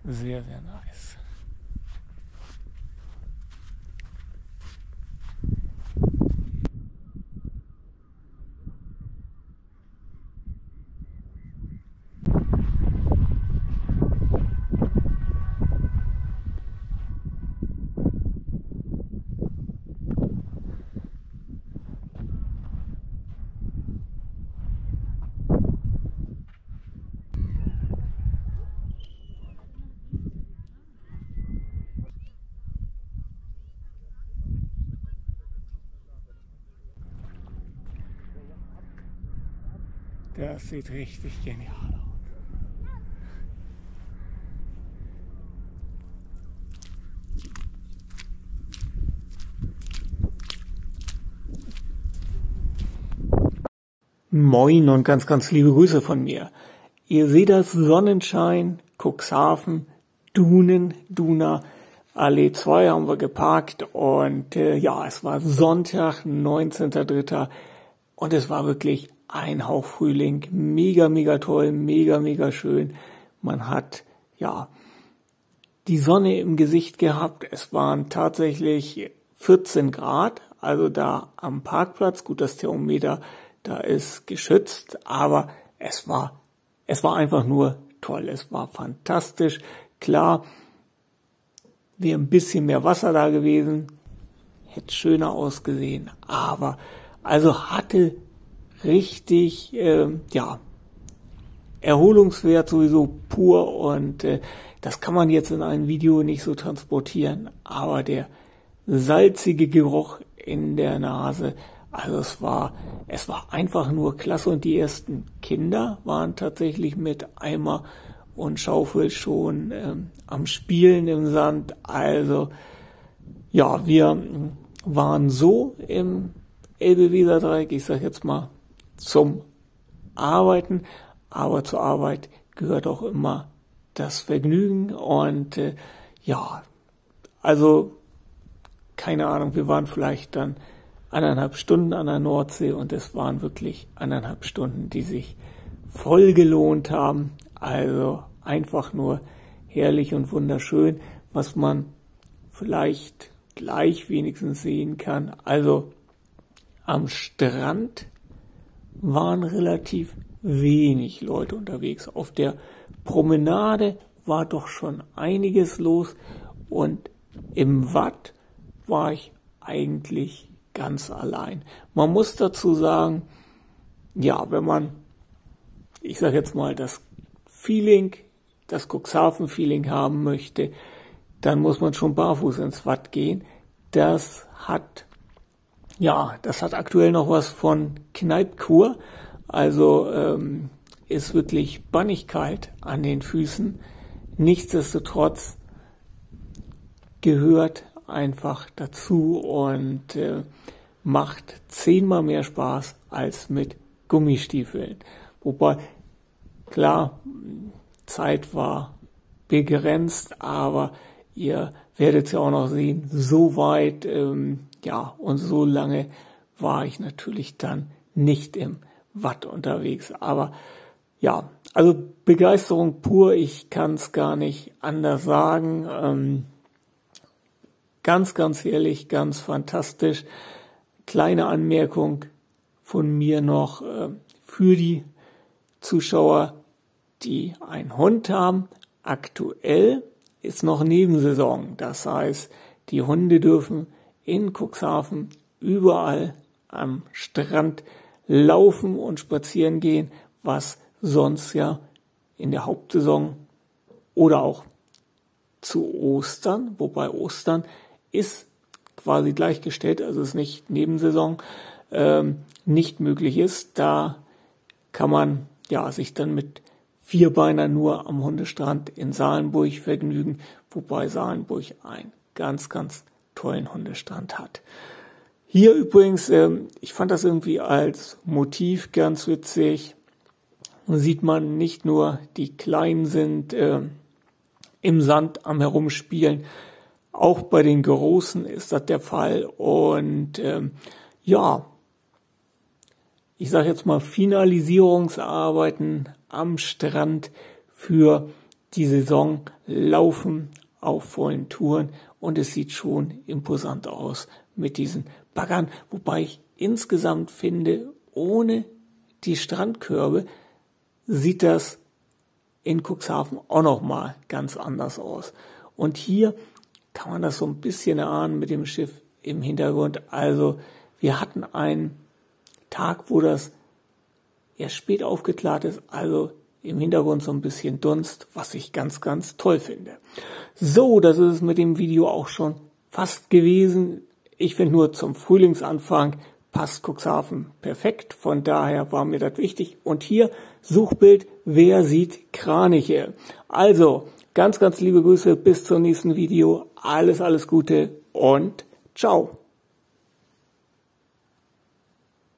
sehr, sehr nice. Das sieht richtig genial aus. Moin und ganz, ganz liebe Grüße von mir. Ihr seht das Sonnenschein, Cuxhaven, Dunen, Duna, Allee 2 haben wir geparkt und ja, es war Sonntag, 19.03. und es war wirklich ein Hauch Frühling, mega, mega toll, mega, mega schön. Man hat, ja, die Sonne im Gesicht gehabt. Es waren tatsächlich 14 Grad, also da am Parkplatz. Gut, das Thermometer, da ist geschützt, aber es war einfach nur toll. Es war fantastisch. Klar, wäre ein bisschen mehr Wasser da gewesen, hätte schöner ausgesehen, aber also hatte richtig, ja, Erholungswert sowieso pur und das kann man jetzt in einem Video nicht so transportieren, aber der salzige Geruch in der Nase, also es war einfach nur klasse und die ersten Kinder waren tatsächlich mit Eimer und Schaufel schon am Spielen im Sand, also ja, wir waren so im Elbe-Weser-Dreieck, ich sag jetzt mal, zum Arbeiten, aber zur Arbeit gehört auch immer das Vergnügen und ja, also keine Ahnung, wir waren vielleicht dann 1,5 Stunden an der Nordsee und es waren wirklich 1,5 Stunden, die sich voll gelohnt haben, also einfach nur herrlich und wunderschön, was man vielleicht gleich wenigstens sehen kann, also am Strand waren relativ wenig Leute unterwegs. Auf der Promenade war doch schon einiges los und im Watt war ich eigentlich ganz allein. Man muss dazu sagen, ja, wenn man, ich sage jetzt mal, das Feeling, das Cuxhaven-Feeling haben möchte, dann muss man schon barfuß ins Watt gehen. Das hat aktuell noch was von Kneipkur. Also ist wirklich bannig kalt an den Füßen. Nichtsdestotrotz gehört einfach dazu und macht 10-mal mehr Spaß als mit Gummistiefeln. Wobei, klar, Zeit war begrenzt, aber ihr werdet es ja auch noch sehen, so weit, ja, und so lange war ich natürlich dann nicht im Watt unterwegs. Aber ja, also Begeisterung pur, ich kann es gar nicht anders sagen. Ganz, ganz herrlich, ganz fantastisch. Kleine Anmerkung von mir noch für die Zuschauer, die einen Hund haben. Aktuell ist noch Nebensaison. Das heißt, die Hunde dürfen in Cuxhaven überall am Strand laufen und spazieren gehen, was sonst ja in der Hauptsaison oder auch zu Ostern, wobei Ostern ist quasi gleichgestellt, also ist nicht Nebensaison, nicht möglich ist. Da kann man ja sich dann mit Vierbeiner nur am Hundestrand in Salenburg vergnügen, wobei Salenburg einen ganz, ganz tollen Hundestrand hat. Hier übrigens, ich fand das irgendwie als Motiv ganz witzig, sieht man nicht nur die Kleinen sind im Sand am Herumspielen, auch bei den Großen ist das der Fall und ja, ich sage jetzt mal Finalisierungsarbeiten am Strand für die Saison laufen auf vollen Touren und es sieht schon imposant aus mit diesen Baggern, wobei ich insgesamt finde, ohne die Strandkörbe sieht das in Cuxhaven auch nochmal ganz anders aus. Und hier kann man das so ein bisschen erahnen mit dem Schiff im Hintergrund. Also wir hatten einen Tag, wo das erst spät aufgeklärt ist, also im Hintergrund so ein bisschen Dunst, was ich ganz, ganz toll finde. So, das ist es mit dem Video auch schon fast gewesen. Ich finde nur zum Frühlingsanfang passt Cuxhaven perfekt. Von daher war mir das wichtig. Und hier Suchbild, wer sieht Kraniche? Also, ganz, ganz liebe Grüße, bis zum nächsten Video. Alles, alles Gute und ciao.